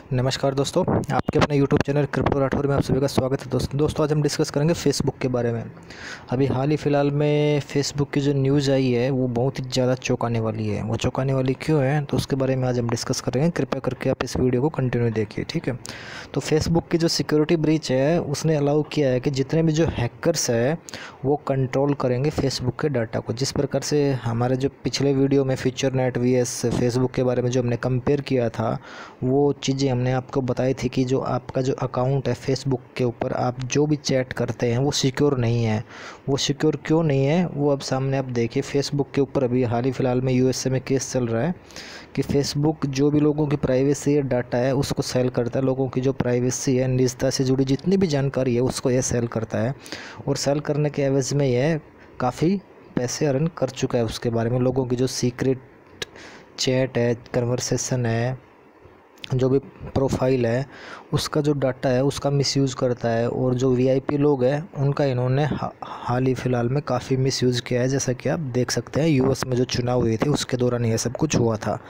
नमस्कार दोस्तों, आपके अपने यूट्यूब चैनल क्रिप्टो राठौर में आप सभी का स्वागत है। दोस्तों आज हम डिस्कस करेंगे फेसबुक के बारे में। अभी हाल ही फ़िलहाल में फेसबुक की जो न्यूज़ आई है वो बहुत ही ज़्यादा चौंकाने वाली है। वो चौंकाने वाली क्यों है तो उसके बारे में आज हम डिस्कस करेंगे। कृपया करके आप इस वीडियो को कंटिन्यू देखिए, ठीक है। तो फेसबुक की जो सिक्योरिटी ब्रीच है उसने अलाउ किया है कि जितने भी जो हैकर्स है वो कंट्रोल करेंगे फेसबुक के डाटा को। जिस प्रकार से हमारे जो पिछले वीडियो में फ्यूचर नेट वीएस फेसबुक के बारे में जो हमने कंपेयर किया था वो चीज़ें हमने आपको बताई थी कि जो आपका जो अकाउंट है फेसबुक के ऊपर आप जो भी चैट करते हैं वो सिक्योर नहीं है। वो सिक्योर क्यों नहीं है वो अब सामने आप देखिए। फेसबुक के ऊपर अभी हाल ही फ़िलहाल में यूएसए में केस चल रहा है कि फेसबुक जो भी लोगों की प्राइवेसी है डाटा है उसको सेल करता है। लोगों की जो प्राइवेसी है निजता से जुड़ी जितनी भी जानकारी है उसको यह सेल करता है और सेल करने के एवज में यह काफ़ी पैसे अर्न कर चुका है। उसके बारे में लोगों की जो सीक्रेट चैट है, कन्वर्सेशन है, जो भी प्रोफाइल है उसका जो डाटा है उसका मिसयूज़ करता है। और जो वीआईपी लोग हैं उनका इन्होंने हाल ही फ़िलहाल में काफ़ी मिसयूज़ किया है। जैसा कि आप देख सकते हैं यूएस में जो चुनाव हुए थे उसके दौरान यह सब कुछ हुआ था।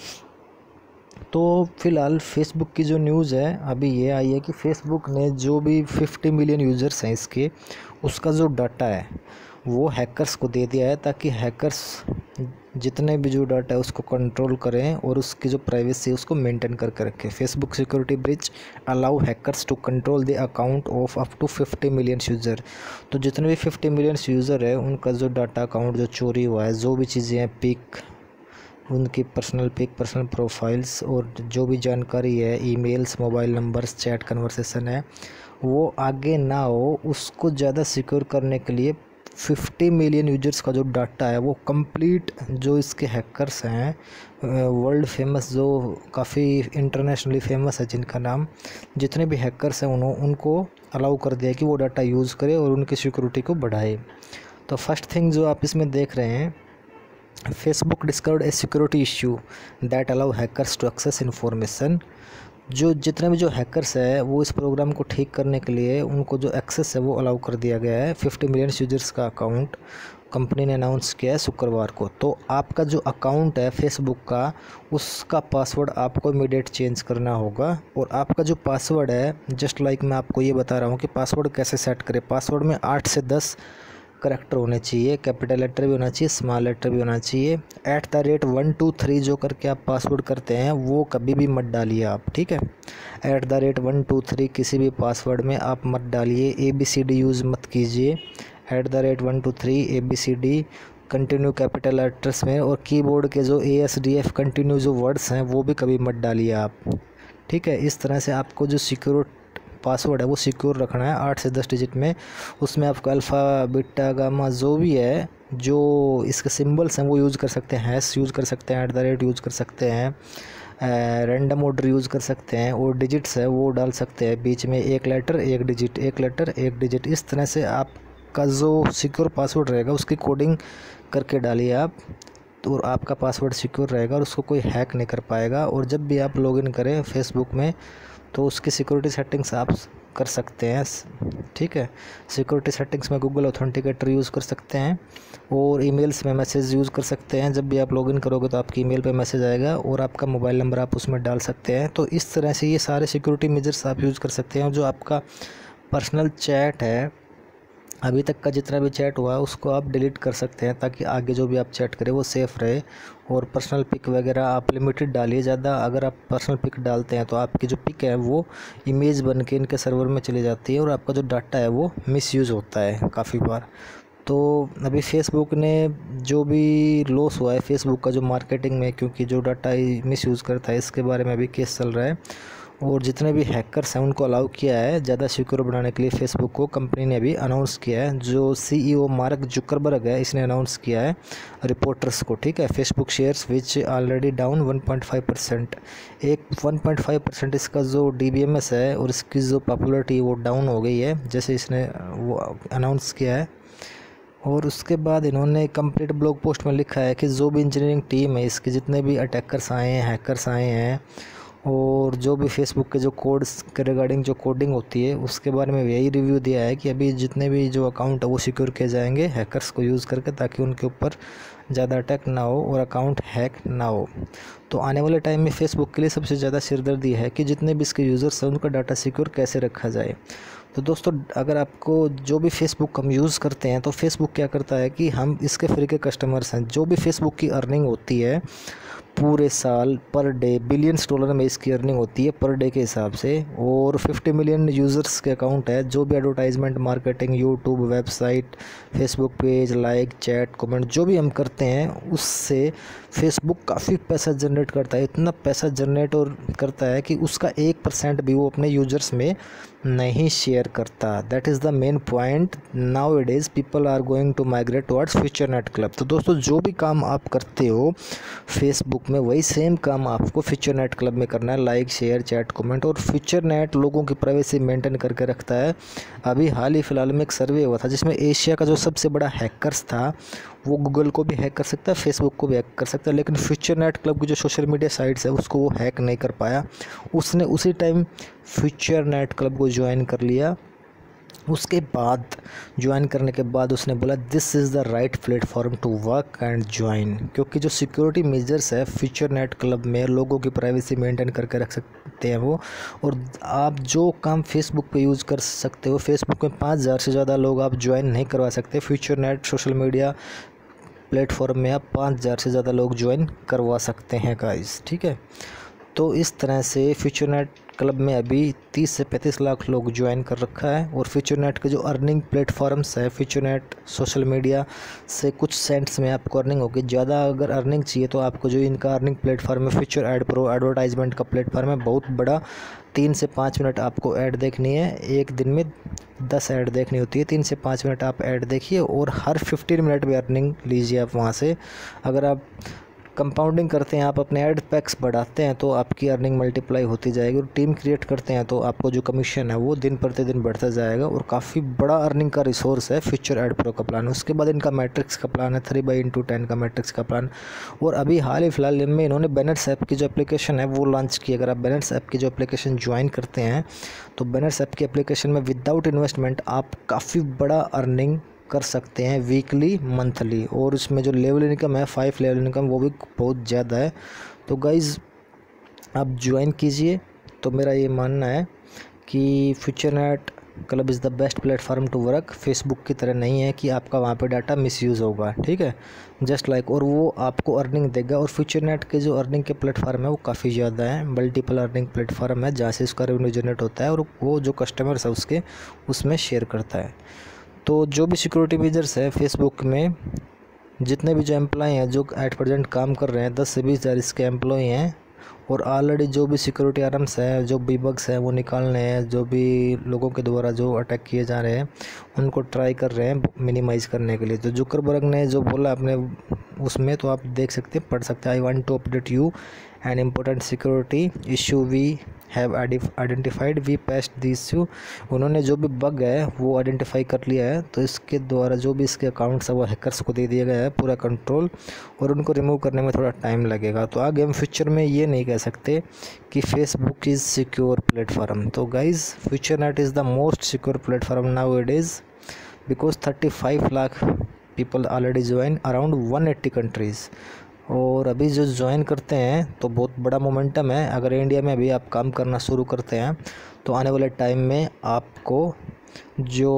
तो फ़िलहाल फेसबुक की जो न्यूज़ है अभी ये आई है कि फेसबुक ने जो भी 50 मिलियन यूज़र्स हैं इसके उसका जो डाटा है वो हैकर्स को दे दिया है ताकि हैकर्स जितने भी जो डाटा है उसको कंट्रोल करें और उसकी जो प्राइवेसी है उसको मेंटेन करके रखें। Facebook security breach allow hackers to control the account of up to 50 million user. तो जितने भी 50 मिलियन यूज़र है उनका जो डाटा अकाउंट जो चोरी हुआ है, जो भी चीज़ें हैं, पिक उनकी पर्सनल पिक, पर्सनल प्रोफाइल्स और जो भी जानकारी है, emails, mobile numbers, chat conversation है, वो आगे ना हो उसको ज़्यादा सिक्योर करने के लिए 50 मिलियन यूजर्स का जो डाटा है वो कंप्लीट जो इसके हैकर्स हैं वर्ल्ड फेमस, जो काफ़ी इंटरनेशनली फेमस है जिनका नाम, जितने भी हैकर्स हैं उनको अलाउ कर दिया कि वो डाटा यूज़ करें और उनकी सिक्योरिटी को बढ़ाए। तो फर्स्ट थिंग जो आप इसमें देख रहे हैं, Facebook discovered a security issue that allow hackers to access information. जो जितने भी जो हैकर्स है वो इस प्रोग्राम को ठीक करने के लिए उनको जो एक्सेस है वो अलाउ कर दिया गया है। 50 मिलियन यूजर्स का अकाउंट कंपनी ने अनाउंस किया है शुक्रवार को। तो आपका जो अकाउंट है फेसबुक का उसका पासवर्ड आपको इमीडिएट चेंज करना होगा। और आपका जो पासवर्ड है जस्ट लाइक मैं आपको ये बता रहा हूँ कि पासवर्ड कैसे सेट करें। पासवर्ड में 8 से 10 करेक्टर होने चाहिए, कैपिटल लेटर भी होना चाहिए, स्मॉल लेटर भी होना चाहिए। @123 जो करके आप पासवर्ड करते हैं वो कभी भी मत डालिए आप, ठीक है। @123 किसी भी पासवर्ड में आप मत डालिए। ABCD यूज़ मत कीजिए। @123 ABCD कंटिन्यू कैपिटल लेटर्स में, और कीबोर्ड के जो ASDF कंटिन्यू जो वर्ड्स हैं वो भी कभी मत डालिए आप, ठीक है। इस तरह से आपको जो सिक्योर पासवर्ड है वो सिक्योर रखना है 8 से 10 डिजिट में। उसमें आपको अल्फ़ा, बीटा, गामा जो भी है, जो इसके सिंबल्स हैं वो यूज़ कर सकते हैं, हैश यूज़ कर सकते हैं, @ यूज़ कर सकते हैं, रैंडम ऑर्डर यूज़ कर सकते हैं, और डिजिट्स है वो डाल सकते हैं बीच में, एक लेटर एक डिजिट, एक लेटर एक डिजिट। इस तरह से आपका जो सिक्योर पासवर्ड रहेगा उसकी कोडिंग करके डालिए आप, तो आपका पासवर्ड सिक्योर रहेगा और उसको कोई हैक नहीं कर पाएगा। और जब भी आप लॉगिन करें फेसबुक में तो उसकी सिक्योरिटी सेटिंग्स आप कर सकते हैं, ठीक है। सिक्योरिटी सेटिंग्स में गूगल ऑथेंटिकेटर यूज़ कर सकते हैं और ईमेल्स में मैसेज यूज़ कर सकते हैं। जब भी आप लॉगिन करोगे तो आपकी ईमेल पे मैसेज आएगा और आपका मोबाइल नंबर आप उसमें डाल सकते हैं। तो इस तरह से ये सारे सिक्योरिटी मेजर्स आप यूज़ कर सकते हैं। और जो आपका पर्सनल चैट है, अभी तक का जितना भी चैट हुआ है उसको आप डिलीट कर सकते हैं ताकि आगे जो भी आप चैट करें वो सेफ़ रहे। और पर्सनल पिक वगैरह आप लिमिटेड डालिए ज़्यादा। अगर आप पर्सनल पिक डालते हैं तो आपकी जो पिक है वो इमेज बन के इनके सर्वर में चली जाती है और आपका जो डाटा है वो मिसयूज़ होता है काफ़ी बार। तो अभी फेसबुक ने जो भी लॉस हुआ है फेसबुक का जो मार्केटिंग में, क्योंकि जो डाटा मिसयूज़ करता है इसके बारे में अभी केस चल रहा है। और जितने भी हैकर्स हैं उनको अलाउ किया है ज़्यादा सिक्योर बनाने के लिए फेसबुक को कंपनी ने अभी अनाउंस किया है। जो CEO मार्क जुकरबर्ग है इसने अनाउंस किया है रिपोर्टर्स को, ठीक है। Facebook shares which already down 1.5%, एक 1.5% इसका जो DBMS है और इसकी जो पॉपुलरिटी वो डाउन हो गई है जैसे इसने वो अनाउंस किया है। और उसके बाद इन्होंने कंप्लीट ब्लॉग पोस्ट में लिखा है कि जो भी इंजीनियरिंग टीम है इसके जितने भी अटैकर्स आए हैं, हैकर्स आए हैं, और जो भी फेसबुक के जो कोड्स के रिगार्डिंग जो कोडिंग होती है उसके बारे में यही रिव्यू दिया है कि अभी जितने भी जो अकाउंट है वो सिक्योर किए जाएंगे हैकर्स को यूज़ करके, ताकि उनके ऊपर ज़्यादा अटैक ना हो और अकाउंट हैक ना हो। तो आने वाले टाइम में फेसबुक के लिए सबसे ज़्यादा सिरदर्दी है कि जितने भी इसके यूज़र्स हैं उनका डाटा सिक्योर कैसे रखा जाए। तो दोस्तों, अगर आपको जो भी फेसबुक हम यूज़ करते हैं तो फेसबुक क्या करता है कि हम इसके फ्री के कस्टमर्स हैं। जो भी फेसबुक की अर्निंग होती है पूरे साल पर डे $बिलियंस में इसकी अर्निंग होती है पर डे के हिसाब से, और 50 मिलियन यूज़र्स के अकाउंट है। जो भी advertisement, marketing, YouTube, website, Facebook page, like, chat, comment जो भी हम करते हैं उससे फेसबुक काफ़ी पैसा जनरेट करता है। इतना पैसा जनरेट और करता है कि उसका 1% भी वो अपने यूजर्स में नहीं शेयर करता। That is the main point. Now it is people are going to migrate towards Futurenet club. तो दोस्तों, जो भी काम आप करते हो फेसबुक में वही सेम काम आपको फ्यूचरनेट क्लब में करना है। Like, share, chat, comment. और फ्यूचरनेट लोगों की प्राइवेसी मेंटेन करके रखता है। अभी हाल ही फिलहाल में एक सर्वे हुआ था जिसमें एशिया का जो सबसे बड़ा हैकर्स था वो गूगल को भी हैक कर सकता है, फेसबुक को भी हैक कर सकता है, लेकिन फ्यूचरनेट क्लब की जो सोशल मीडिया साइट्स है उसको वो हैक नहीं कर पाया। उसने उसी टाइम फ्यूचरनेट क्लब को ज्वाइन कर लिया। उसके बाद ज्वाइन करने के बाद उसने बोला this is the right platform to work and join, क्योंकि जो सिक्योरिटी मेजर्स है फ्यूचरनेट क्लब में लोगों की प्राइवेसी मेंटेन करके रख सकते हैं वो। और आप जो काम फेसबुक पे यूज़ कर सकते हो, फेसबुक में 5000 से ज़्यादा लोग आप ज्वाइन नहीं करवा सकते। फ्यूचरनेट सोशल मीडिया प्लेटफॉर्म में आप 5000 से ज़्यादा लोग ज्वाइन करवा सकते हैं गाइस, ठीक है। तो इस तरह से फ्यूचरनेट क्लब में अभी 30 से 35 लाख लोग ज्वाइन कर रखा है। और फ्यूचरनेट के जो अर्निंग प्लेटफॉर्म्स है, फ्यूचरनेट सोशल मीडिया से कुछ सेंट्स में आपको अर्निंग होगी। ज़्यादा अगर अर्निंग चाहिए तो आपको जो इनका अर्निंग प्लेटफॉर्म है फ्यूचर एड प्रो, एडवर्टाइजमेंट का प्लेटफॉर्म है, बहुत बड़ा। 3 से 5 मिनट आपको ऐड देखनी है। एक दिन में 10 ऐड देखनी होती है। 3 से 5 मिनट आप ऐड देखिए और हर 15 मिनट में अर्निंग लीजिए आप वहाँ से। अगर आप कंपाउंडिंग करते हैं, आप अपने ऐड पैक्स बढ़ाते हैं तो आपकी अर्निंग मल्टीप्लाई होती जाएगी। और टीम क्रिएट करते हैं तो आपको जो कमीशन है वो दिन प्रतिदिन बढ़ता जाएगा। और काफ़ी बड़ा अर्निंग का रिसोर्स है फ्यूचर एड प्रो का प्लान। उसके बाद इनका मैट्रिक्स का प्लान है, 3/10 का मैट्रिक्स का प्लान। और अभी हाल ही फिलहाल में इन्होंने बैनर्स ऐप की जो एप्लीकेशन है वो लॉन्च की। अगर आप बैनर्स ऐप की जो एप्लीकेशन ज्वाइन करते हैं तो बैनर्स ऐप की एप्लीकेशन में विदाउट इन्वेस्टमेंट आप काफ़ी बड़ा अर्निंग कर सकते हैं वीकली, मंथली। और उसमें जो लेवल इनकम है 5 लेवल इनकम वो भी बहुत ज़्यादा है। तो गाइज़ आप ज्वाइन कीजिए। तो मेरा ये मानना है कि Futurenet club is the best platform to work. Facebook की तरह नहीं है कि आपका वहाँ पे डाटा मिसयूज़ होगा, ठीक है, जस्ट लाइक। और वो आपको अर्निंग देगा। और फ्यूचरनेट के जो अर्निंग के प्लेटफॉर्म है वो काफ़ी ज़्यादा है, मल्टीपल अर्निंग प्लेटफॉर्म है जहाँ से उसका रेवेन्यू जनरेट होता है और वो जो कस्टमर्स है उसके उसमें शेयर करता है। तो जो भी सिक्योरिटी मेजर्स है फेसबुक में, जितने भी जो एम्प्लॉय हैं जो एट प्रेजेंट काम कर रहे हैं, 10 से 20 हज़ार इसके एम्प्लॉय हैं। और ऑलरेडी जो भी सिक्योरिटी आर्म्स है, जो भी बग्स हैं वो निकालने हैं, जो भी लोगों के द्वारा जो अटैक किए जा रहे हैं उनको ट्राई कर रहे हैं मिनिमाइज़ करने के लिए। तो जुकरबर्ग ने जो बोला अपने उसमें, तो आप देख सकते हैं, पढ़ सकते हैं। I want to update you an important security issue we have identified we patched this issue. उन्होंने जो भी बग है वो आइडेंटिफाई कर लिया है। तो इसके द्वारा जो भी इसके अकाउंट्स है वो हैकर्स को दे दिया गया है पूरा कंट्रोल, और उनको रिमूव करने में थोड़ा टाइम लगेगा। तो आगे हम फ्यूचर में ये नहीं कह सकते कि फेसबुक इज़ सिक्योर प्लेटफॉर्म। तो guys, Futurenet is the most secure platform now it is, because 35 lakh people already join around 180 countries. और अभी जो ज्वाइन करते हैं तो बहुत बड़ा मोमेंटम है। अगर इंडिया में अभी आप काम करना शुरू करते हैं तो आने वाले टाइम में आपको जो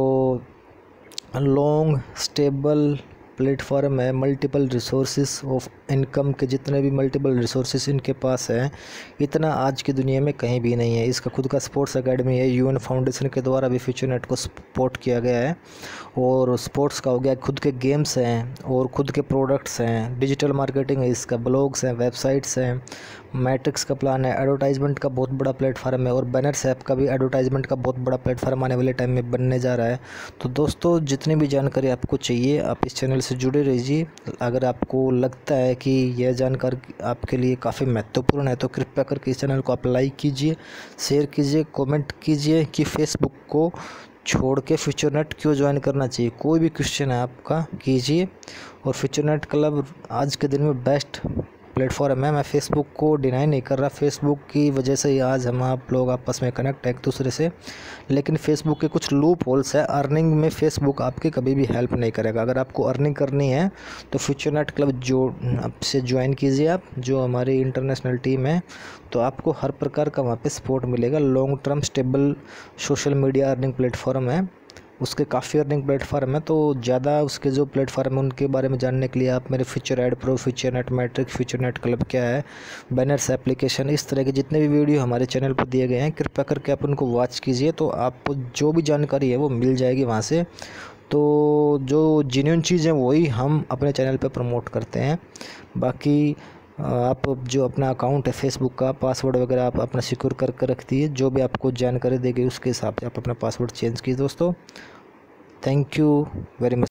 लॉन्ग स्टेबल प्लेटफॉर्म है, मल्टीपल रिसोर्सेज ऑफ इनकम के जितने भी मल्टीपल रिसोर्सेज इनके पास है, इतना आज की दुनिया में कहीं भी नहीं है। इसका खुद का स्पोर्ट्स एकेडमी है, यूएन फाउंडेशन के द्वारा भी फ्यूचरनेट को सपोर्ट किया गया है। और स्पोर्ट्स का हो गया, खुद के गेम्स हैं और खुद के प्रोडक्ट्स हैं, डिजिटल मार्केटिंग है, इसका ब्लॉग्स हैं, वेबसाइट्स हैं, मैट्रिक्स का प्लान है, एडवर्टाइजमेंट का बहुत बड़ा प्लेटफॉर्म है, और बैनर्स ऐप का भी एडवर्टाइजमेंट का बहुत बड़ा प्लेटफॉर्म आने वाले टाइम में बनने जा रहा है। तो दोस्तों, जितनी भी जानकारी आपको चाहिए आप इस चैनल से जुड़े रहिए। अगर आपको लगता है कि यह जानकारी आपके लिए काफ़ी महत्वपूर्ण है तो कृपया करके इस चैनल को आप लाइक कीजिए, शेयर कीजिए, कमेंट कीजिए कि फेसबुक को छोड़ के फ्यूचरनेट क्यों ज्वाइन करना चाहिए। कोई भी क्वेश्चन है आपका कीजिए। और फ्यूचरनेट क्लब आज के दिन में बेस्ट प्लेटफॉर्म है। मैं फ़ेसबुक को डिनाई नहीं कर रहा, फ़ेसबुक की वजह से ही आज हम आप लोग आपस में कनेक्ट है एक दूसरे से। लेकिन फ़ेसबुक के कुछ लूप होल्स है अर्निंग में, फ़ेसबुक आपकी कभी भी हेल्प नहीं करेगा। अगर आपको अर्निंग करनी है तो फ्यूचरनेट क्लब जो आपसे ज्वाइन कीजिए आप, जो हमारी इंटरनेशनल टीम है, तो आपको हर प्रकार का वहाँ पे सपोर्ट मिलेगा। Long term stable social media earning platform है, उसके काफ़ी अर्निंग प्लेटफॉर्म है। तो ज़्यादा उसके जो प्लेटफॉर्म है उनके बारे में जानने के लिए आप मेरे future ad pro, future net metric, future net club क्या है, बैनर्स एप्लीकेशन, इस तरह के जितने भी वीडियो हमारे चैनल पर दिए गए हैं कृपया करके आप उनको वॉच कीजिए। तो आपको जो भी जानकारी है वो मिल जाएगी वहाँ से। तो जो जेन्युइन चीज़ है वही हम अपने चैनल पर प्रमोट करते हैं। बाकी आप जो अपना अकाउंट है फेसबुक का, पासवर्ड वगैरह आप अपना सिक्योर करके रख दिए। जो भी आपको जानकारी देगी उसके हिसाब से आप अपना पासवर्ड चेंज कीजिए दोस्तों। Thank you very much.